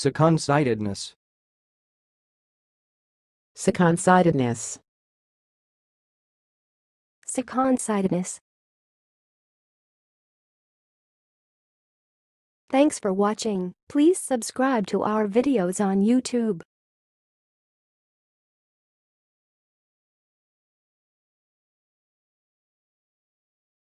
Secondsightedness. secondsightedness, secondsightedness. Thanks for watching. Please subscribe to our videos on YouTube.